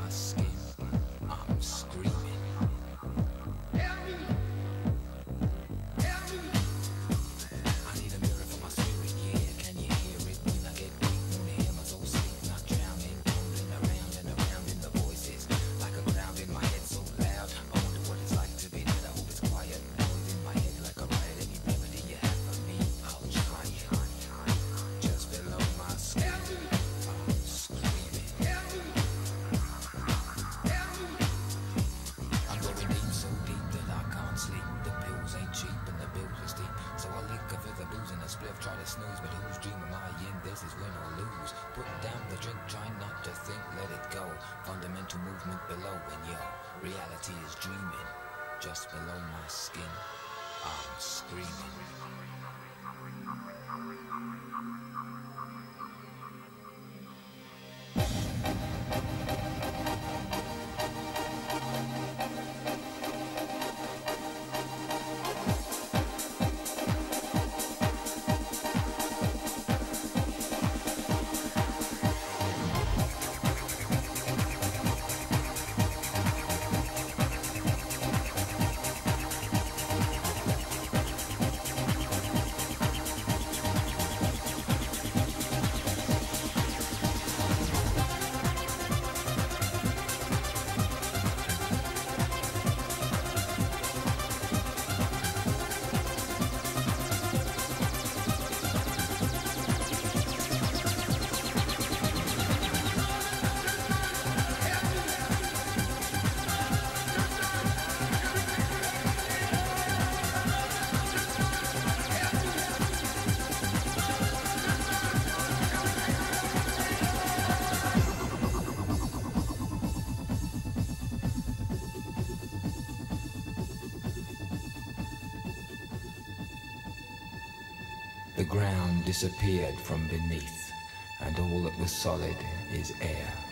my skin, I'm screaming. Help me! Help me! I need a mirror for my spirit, yeah. Can you hear it when I get weak? Wanna hear my soul sleep, not drowning, tumbling around and around in the voices, like a crowd in my head so loud. I wonder what it's like to be dead. I hope it's quiet. Noise in my head like a riot. Any remedy you have for me, I'll try it. Just below my skin, I'm screaming. Help me! Help me! I'm going deep, so deep that I can't sleep. The pills ain't cheap and the bills are steep, so I liquor for the booze and a spliff, try to snooze. But whose dream am I in? This is win or lose. Put down the drink, try not to think, let it go. Fundamental movement below, and yo, reality is dreaming. Just below my skin, I'm screaming. The ground disappeared from beneath, and all that was solid is air.